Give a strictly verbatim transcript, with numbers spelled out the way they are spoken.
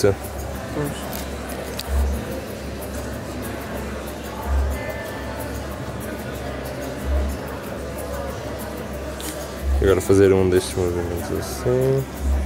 pizza. Pois. Agora fazer um destes movimentos assim.